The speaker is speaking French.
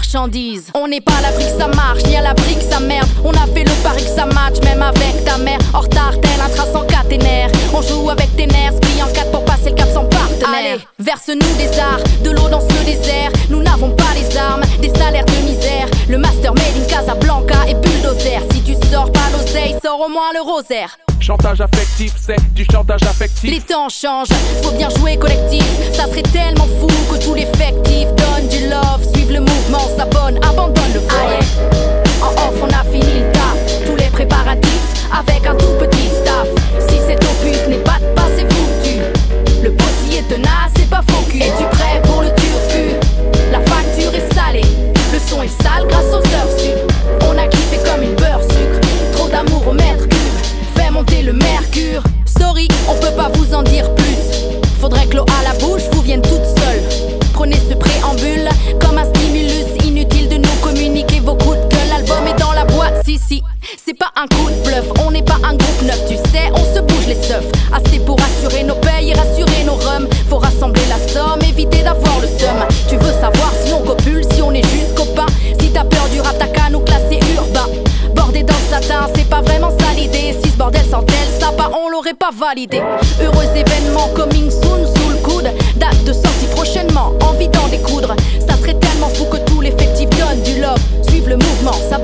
marchandise. On n'est pas à l'abri que ça marche, ni à l'abri que ça merde. On a fait le pari que ça match, même avec ta mère. En retard, tel un trace en caténaire. On joue avec tes nerfs, pris en 4 pour passer le cap sans partenaire. Allez, verse-nous des arts, de l'eau dans ce désert. Nous n'avons pas les armes, des salaires de misère. Le master made in Casablanca et bulldozer. Si tu sors pas l'oseille, sors au moins le rosaire. Chantage affectif, c'est du chantage affectif. Les temps changent, faut bien jouer collectif. Ça serait tellement fou que tout l'effectif donne du love, suive le mouvement, s'abonne, abandonne le vol. Allez, en off on a fini le taf, tous les préparatifs avec un tout petit staff. Si cet opus n'est pas de passe, c'est foutu. Le bossy est tenace, c'est pas faux cul. Es-tu prêt pour le turfu? La facture est salée, le son est sale grâce aux heures sup. On a kiffé comme une beurre sucre, trop d'amour au mètre cube. Fais monter le mercure. Sorry, on peut pas vous en dire plus. Faudrait que l'eau à la bouche vous vienne toute seule. Prenez ce préambule comme un stimulus. Inutile de nous communiquer vos coups de gueule. L'album est dans la boîte, si, c'est pas un coup de bluff. On n'est pas un groupe neuf, tu sais, on se bouge les seufs. Assez pour assurer nos payes et rassurer nos rums. Faut rassembler la somme, éviter d'avoir le seum. Tu veux savoir si on copule, si on est juste copains. Si t'as peur du rap, t'as qu'à nous classer urbain. Bordé dans le satin, c'est pas vraiment ça l'idée. Si ce bordel sentait le sapin, on l'aurait pas validé. Heureux événement, coming soon, sous le coude. Date de sortie prochainement, envie d'en découdre. Ça serait tellement fou que tout l'effectif donne du love. Suive le mouvement, ça